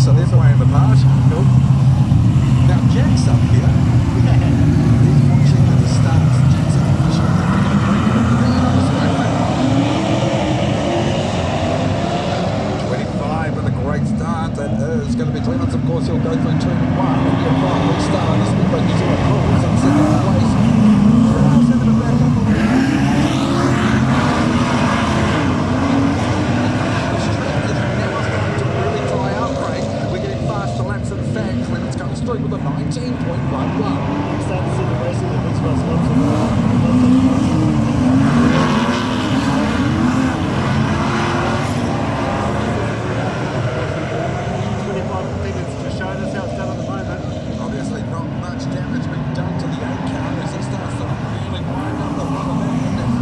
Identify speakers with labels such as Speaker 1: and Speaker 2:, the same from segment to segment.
Speaker 1: so there's the way in the past. Nope. Now Jack's up here. He's watching at the start. Jack's up the show. 25 with a great start. That is going to be Clements. Of course, he'll go through 2 and 1. And he'll probably start on the Speedway New Zealand rules in second place. With a 19.11. Starting to see the rest of the big spots. 25 minutes to show us how it's done at the moment. Obviously not much damage been done to the 8 car as it starts to really wind up the front of that.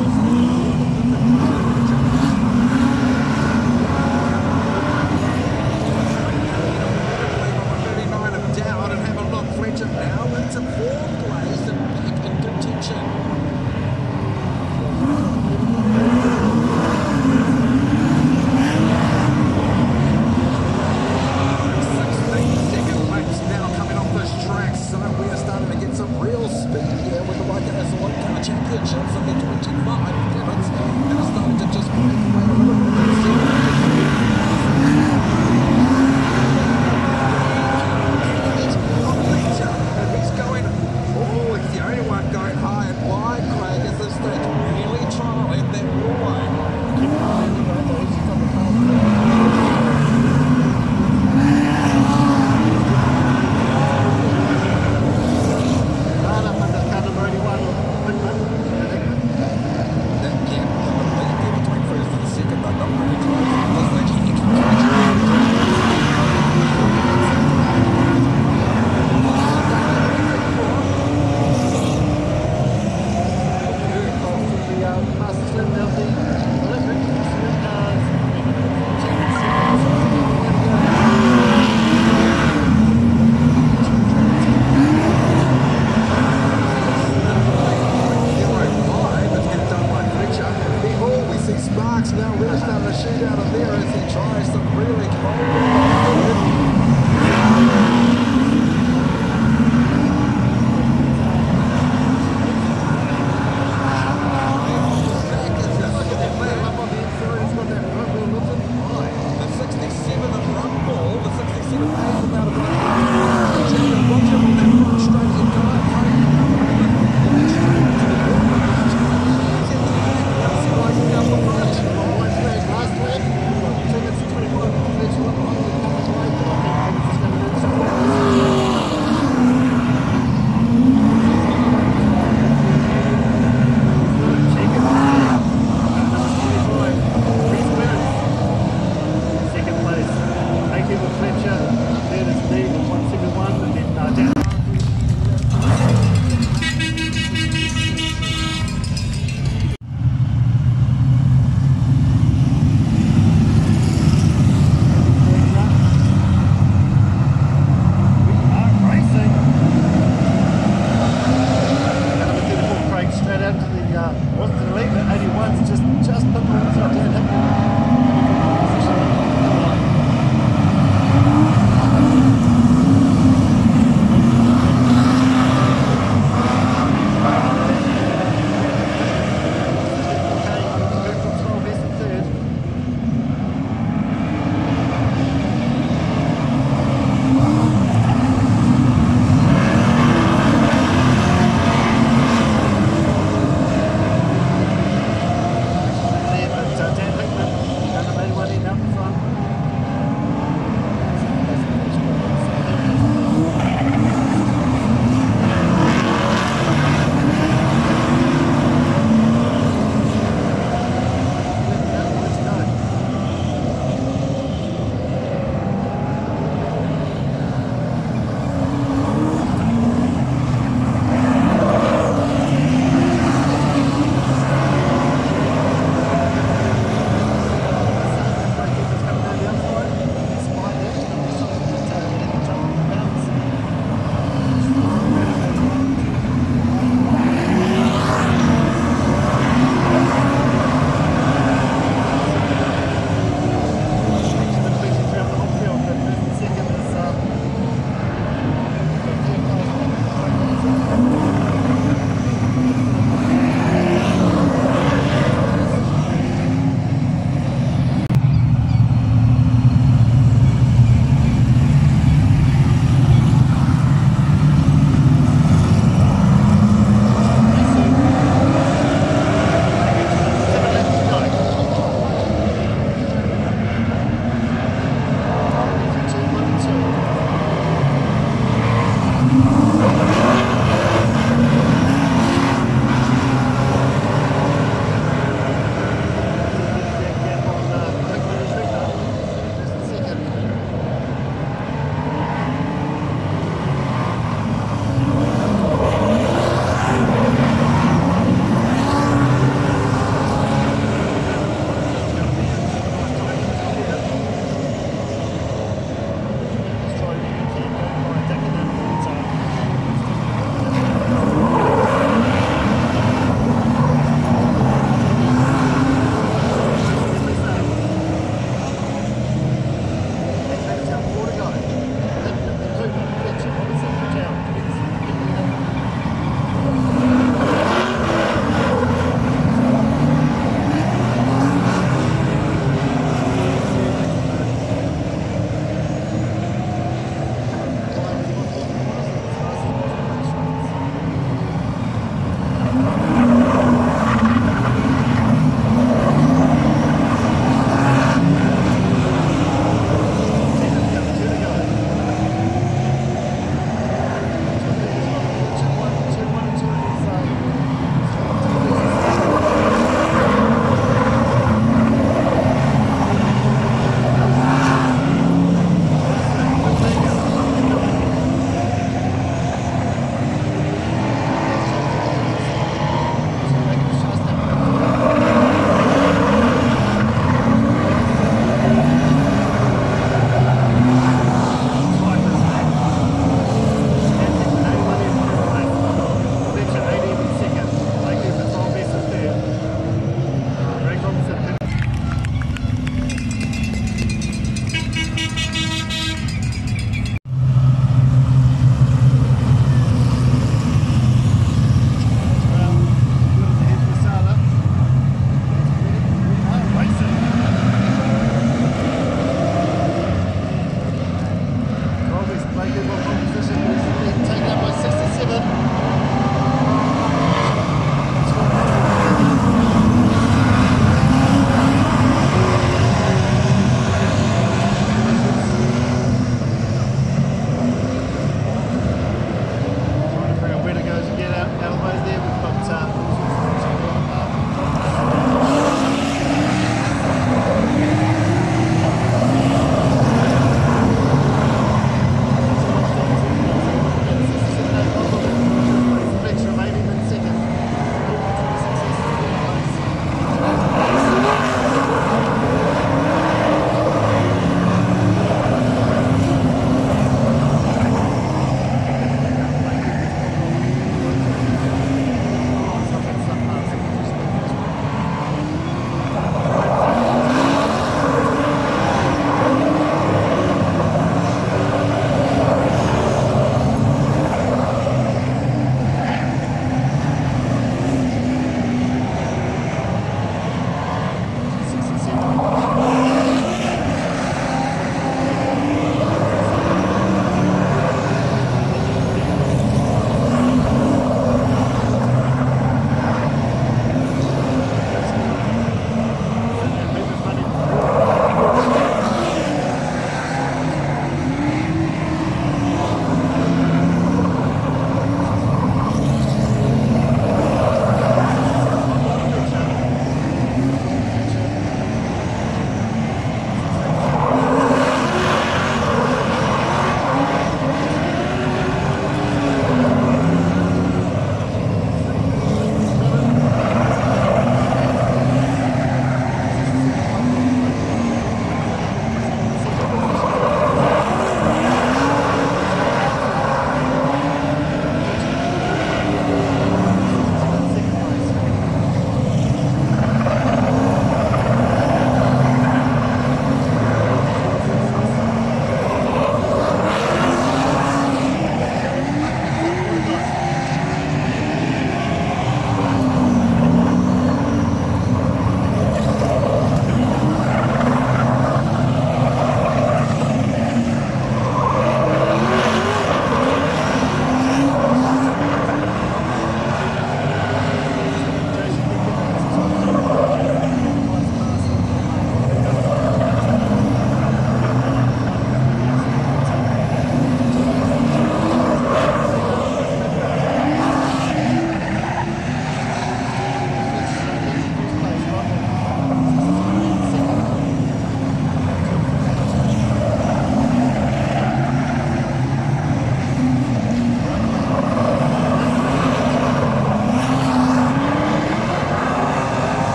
Speaker 1: Now into 4th place and back in contention. 16-second laps now coming off this track, so we are starting to get some real speed here with the Waikato Saloon Car Championships and the 25 Clements, and it's starting to just break away a little bit.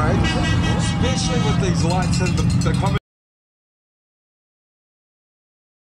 Speaker 2: especially with these lights and the